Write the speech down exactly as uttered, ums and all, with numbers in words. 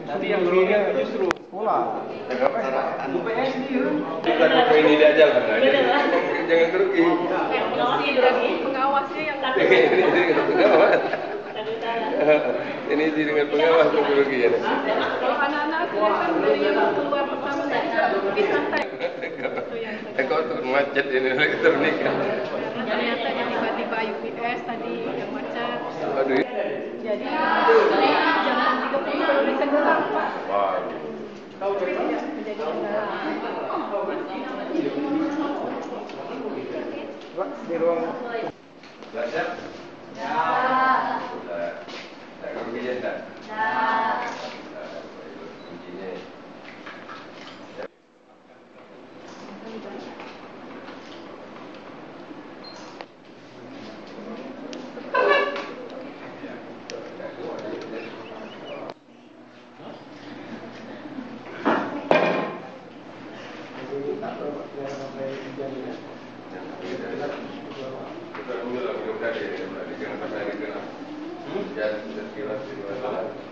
Nanti yang dulunya justru Sekolah. jaga pesta. U P S dia. Bukan buku ini dia aja lah. Jangan grogi. Pengawasnya grogi. Pengawasnya yang Ini dengan pengawas. Ini sih dengan pengawas tuh grogi ya. kalau anak-anak aku kan dari yang keluar pertama tadi lebih santai. Kau tuh macet ini elektronik. Ternyata yang tiba-tiba U P S tadi yang macet. Aduh. Jadi jam tiga puluh baru bisa gerak Pak. Wah. Menjadi kendala. Pak, di ruang Belajar? Ya. Sudah. Tak grogi ya tak? Kuncinya. Kita dulu lah, mudah-mudahan ya, jangan sampai hari kena. Jangan terkira-kira.